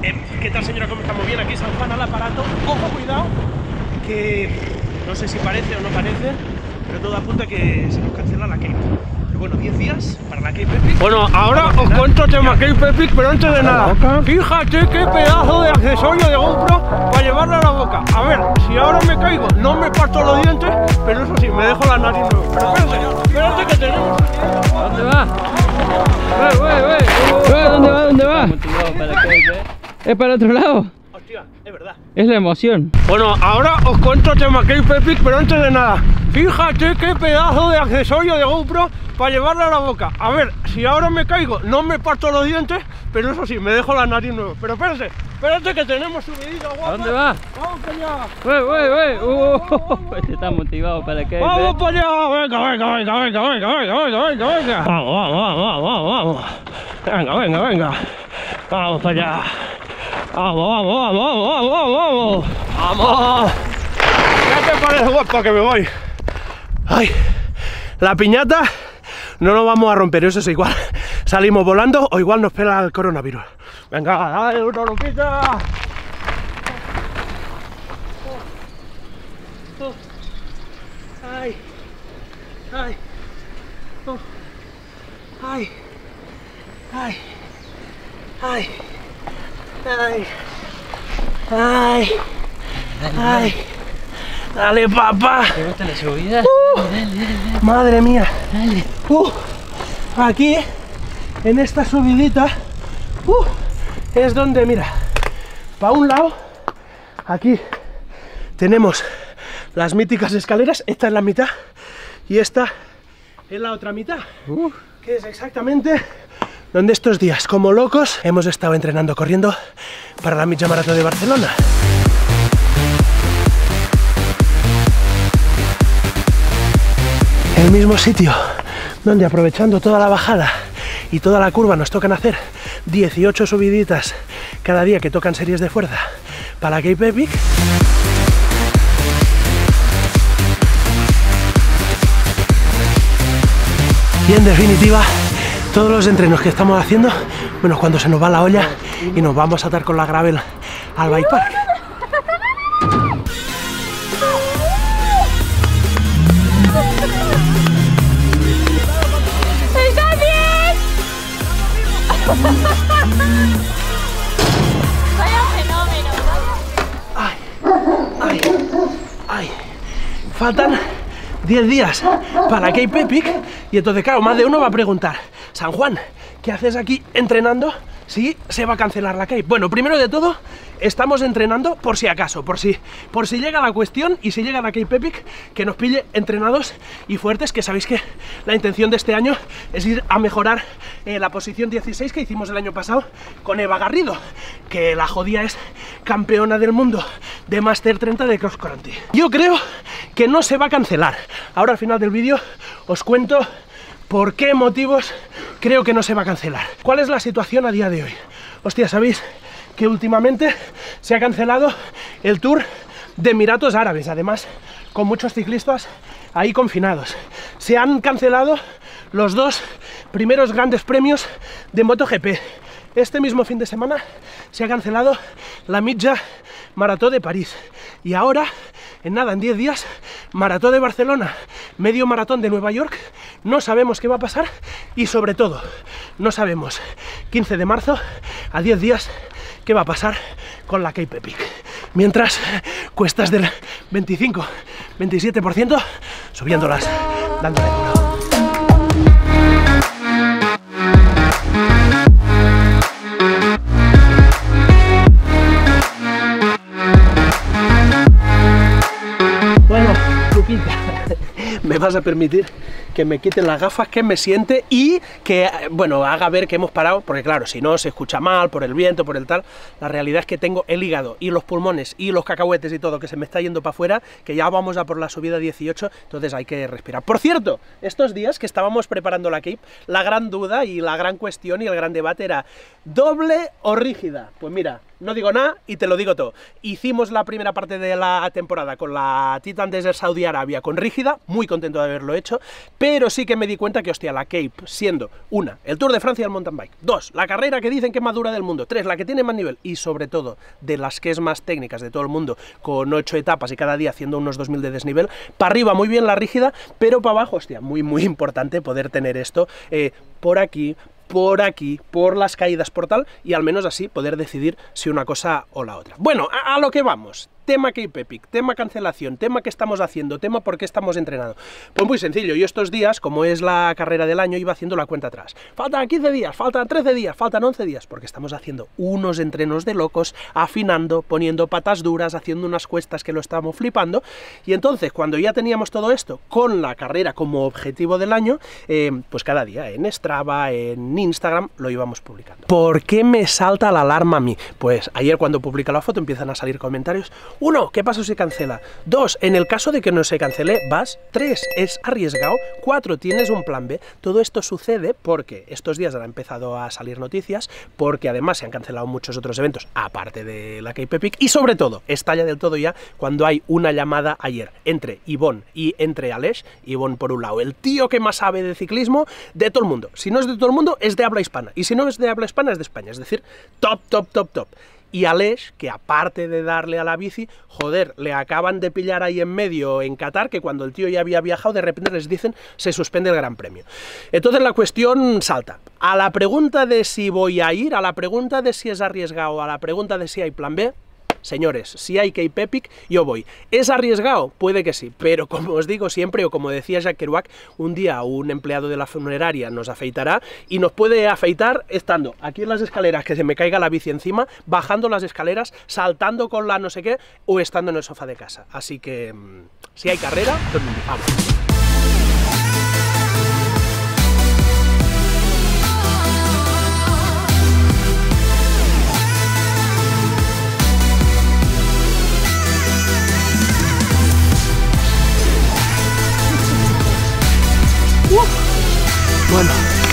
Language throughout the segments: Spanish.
¿Qué tal, señora? ¿Cómo estamos? Bien, aquí San Juan al aparato. Ojo, cuidado, que no sé si parece o no parece, pero todo apunta a que se nos cancela la Cape. Pero bueno, 10 días para la Cape Epic. Bueno, ahora os cuento tema Cape Epic, pero antes de nada, fíjate qué pedazo de accesorio de GoPro para llevarlo a la boca. A ver, si ahora me caigo, no me parto los dientes, pero eso sí, me dejo la nariz nueva. Pero espérate que tenemos... ¿Dónde va? ¿Dónde va? ¿Es para otro lado? Hostia, es verdad. Es la emoción. Bueno, ahora os cuento tema Cape Epic, pero antes de nada, fíjate qué pedazo de accesorio de GoPro para llevarlo a la boca. A ver, si ahora me caigo, no me parto los dientes, pero eso sí, me dejo la nariz nueva. Pero espérate que tenemos subidita, guapa. ¿A dónde va? Vamos para allá. Este está motivado para que... Vamos para allá. Venga. Vamos. Venga. Vamos para allá. Vamos. ¿Qué te parece, guapa, que me voy? Ay, la piñata no nos vamos a romper, eso es igual. Salimos volando o igual nos pela el coronavirus. Venga, dale una ropita. Ay. Dale, papá. ¿Te gusta la subida? Dale. Madre mía. Dale. Aquí, en esta subidita, es donde, mira, para un lado, aquí tenemos las míticas escaleras. Esta es la mitad y esta es la otra mitad, que es exactamente donde estos días, como locos, hemos estado entrenando corriendo para la Mitja Marató de Barcelona. El mismo sitio donde, aprovechando toda la bajada y toda la curva, nos tocan hacer 18 subiditas cada día que tocan series de fuerza para la Cape Epic. Y en definitiva, todos los entrenos que estamos haciendo, bueno, cuando se nos va la olla y nos vamos a atar con la gravel al bike park. ¡Está bien! Vaya fenómeno. Ay. Faltan 10 días para la Cape Epic y entonces, claro, más de uno va a preguntar: San Juan, ¿qué haces aquí entrenando si se va a cancelar la Cape? Bueno, primero de todo, estamos entrenando por si acaso, por si llega la cuestión y si llega la Cape Epic, que nos pille entrenados y fuertes, que sabéis que la intención de este año es ir a mejorar la posición 16 que hicimos el año pasado con Eva Garrido, que la jodía es campeona del mundo de Master 30 de Cross Country. Yo creo que no se va a cancelar. Ahora al final del vídeo os cuento por qué motivos creo que no se va a cancelar. ¿Cuál es la situación a día de hoy? Hostia, ¿sabéis que últimamente se ha cancelado el Tour de Emiratos Árabes? Además, con muchos ciclistas ahí confinados. Se han cancelado los 2 primeros grandes premios de MotoGP. Este mismo fin de semana se ha cancelado la Mitja Marató de París. Y ahora, en nada, en 10 días, Marató de Barcelona, medio maratón de Nueva York. No sabemos qué va a pasar y, sobre todo, no sabemos 15 de marzo, a 10 días, qué va a pasar con la Cape Epic. Mientras, cuestas del 25-27%, subiéndolas, dándole duro. Bueno, Lupita, me vas a permitir que me quiten las gafas, que me siente y que, bueno, haga ver que hemos parado, porque claro, si no se escucha mal por el viento, por el tal. La realidad es que tengo el hígado y los pulmones y los cacahuetes y todo que se me está yendo para afuera, que ya vamos a por la subida 18, entonces hay que respirar. Por cierto, estos días que estábamos preparando la Cape, la gran duda y la gran cuestión y el gran debate era: ¿doble o rígida? Pues mira, no digo nada y te lo digo todo. Hicimos la primera parte de la temporada con la Titan Desert Saudi Arabia con rígida, muy contento de haberlo hecho, pero sí que me di cuenta que, hostia, la Cape, siendo una, el Tour de Francia del mountain bike, dos, la carrera que dicen que es más dura del mundo, tres, la que tiene más nivel y sobre todo de las que es más técnicas de todo el mundo, con 8 etapas y cada día haciendo unos 2000 de desnivel, para arriba muy bien la rígida, pero para abajo, hostia, muy importante poder tener esto por aquí, por las caídas por tal, y al menos así poder decidir si una cosa o la otra. Bueno, a lo que vamos. Tema Cape Epic, tema cancelación, tema qué estamos haciendo, tema por qué estamos entrenando. Pues muy sencillo, yo estos días, como es la carrera del año, iba haciendo la cuenta atrás. Faltan 15 días, faltan 13 días, faltan 11 días, porque estamos haciendo unos entrenos de locos, afinando, poniendo patas duras, haciendo unas cuestas que lo estamos flipando, y entonces cuando ya teníamos todo esto con la carrera como objetivo del año, pues cada día en Strava, en Instagram, lo íbamos publicando. ¿Por qué me salta la alarma a mí? Pues ayer cuando publica la foto empiezan a salir comentarios. 1, ¿qué pasa si se cancela? 2, en el caso de que no se cancele, vas. 3, es arriesgado. 4, tienes un plan B. Todo esto sucede porque estos días han empezado a salir noticias, porque además se han cancelado muchos otros eventos, aparte de la Cape Epic, y sobre todo, estalla del todo ya cuando hay una llamada ayer entre Ivonne y entre Aleix. Ivonne por un lado, el tío que más sabe de ciclismo de todo el mundo. Si no es de todo el mundo, es de habla hispana. Y si no es de habla hispana, es de España. Es decir, top. Y Aleix, que aparte de darle a la bici, joder, le acaban de pillar ahí en medio en Qatar, que cuando el tío ya había viajado, de repente les dicen, se suspende el Gran Premio. Entonces la cuestión salta. A la pregunta de si voy a ir, a la pregunta de si es arriesgado, a la pregunta de si hay plan B, señores, si hay Cape Epic, yo voy. ¿Es arriesgado? Puede que sí, pero como os digo siempre, o como decía Jacques Kerouac, un día un empleado de la funeraria nos afeitará y nos puede afeitar estando aquí en las escaleras, que se me caiga la bici encima, bajando las escaleras, saltando con la no sé qué, o estando en el sofá de casa. Así que, si hay carrera, vamos. Bueno,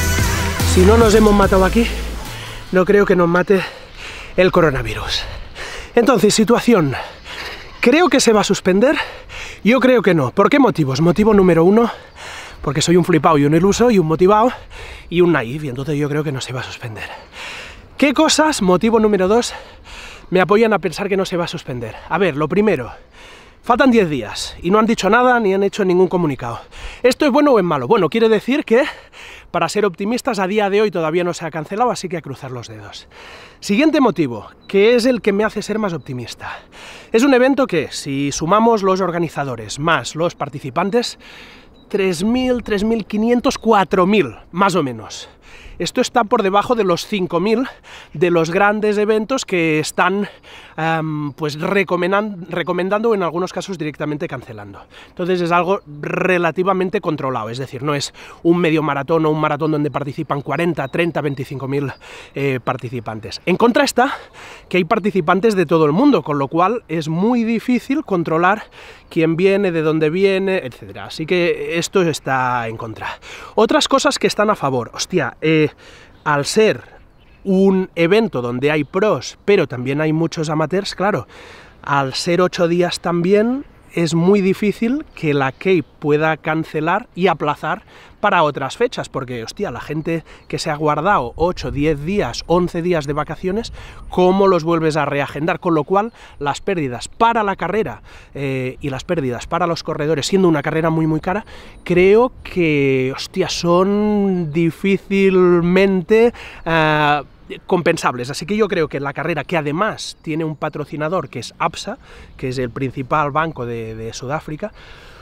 si no nos hemos matado aquí, no creo que nos mate el coronavirus. Entonces, situación. ¿Creo que se va a suspender? Yo creo que no. ¿Por qué motivos? Motivo número 1, porque soy un flipado y un iluso y un motivado y un naif, y entonces yo creo que no se va a suspender. ¿Qué cosas, motivo número 2, me apoyan a pensar que no se va a suspender? A ver, lo primero. Faltan 10 días y no han dicho nada ni han hecho ningún comunicado. ¿Esto es bueno o es malo? Bueno, quiere decir que, para ser optimistas, a día de hoy todavía no se ha cancelado, así que a cruzar los dedos. Siguiente motivo, que es el que me hace ser más optimista. Es un evento que, si sumamos los organizadores más los participantes, 3.000, 3.500, 4.000, más o menos. Esto está por debajo de los 5.000 de los grandes eventos que están pues recomendando o en algunos casos directamente cancelando. Entonces es algo relativamente controlado, es decir, no es un medio maratón o un maratón donde participan 40, 30, 25.000 participantes. En contra está que hay participantes de todo el mundo, con lo cual es muy difícil controlar quién viene, de dónde viene, etc. Así que esto está en contra. Otras cosas que están a favor. Hostia, al ser un evento donde hay pros, pero también hay muchos amateurs, claro, al ser 8 días también es muy difícil que la Cape pueda cancelar y aplazar para otras fechas, porque, hostia, la gente que se ha guardado 8, 10 días, 11 días de vacaciones, ¿cómo los vuelves a reagendar? Con lo cual, las pérdidas para la carrera y las pérdidas para los corredores, siendo una carrera muy cara, creo que, hostia, son difícilmente compensables. Así que yo creo que la carrera, que además tiene un patrocinador que es ABSA, que es el principal banco de Sudáfrica,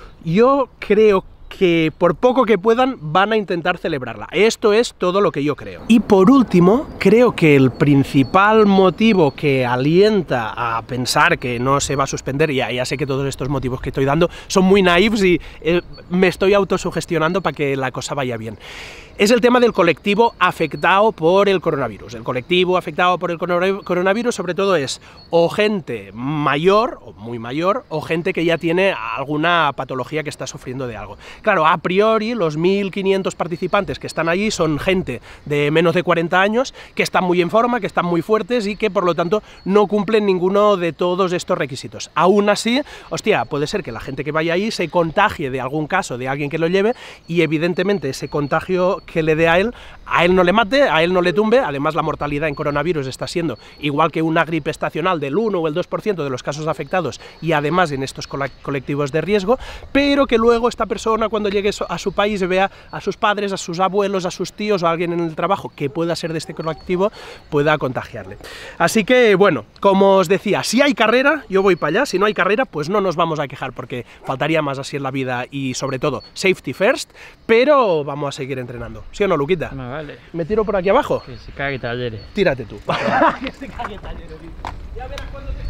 yo creo que por poco que puedan van a intentar celebrarla. Esto es todo lo que yo creo. Y por último, creo que el principal motivo que alienta a pensar que no se va a suspender, ya sé que todos estos motivos que estoy dando son muy naifs y me estoy autosugestionando para que la cosa vaya bien, es el tema del colectivo afectado por el coronavirus. El colectivo afectado por el coronavirus sobre todo es o gente mayor, o muy mayor, o gente que ya tiene alguna patología que está sufriendo de algo. Claro, a priori los 1500 participantes que están allí son gente de menos de 40 años, que están muy en forma, que están muy fuertes y que por lo tanto no cumplen ninguno de todos estos requisitos. Aún así, hostia, puede ser que la gente que vaya ahí se contagie de algún caso de alguien que lo lleve y evidentemente ese contagio que le dé a él no le mate, a él no le tumbe. Además la mortalidad en coronavirus está siendo igual que una gripe estacional del 1 o el 2% de los casos afectados y además en estos colectivos de riesgo, pero que luego esta persona cuando llegue a su país vea a sus padres, a sus abuelos, a sus tíos o a alguien en el trabajo que pueda ser de este colectivo, pueda contagiarle. Así que bueno, como os decía, si hay carrera, yo voy para allá. Si no hay carrera, pues no nos vamos a quejar porque faltaría más así en la vida y sobre todo safety first, pero vamos a seguir entrenando. ¿Sí o no, Luquita? No, vale. ¿Me tiro por aquí abajo? Que se cague Talleres. Tírate tú. Que se cague Talleres. Ya verás cuando te...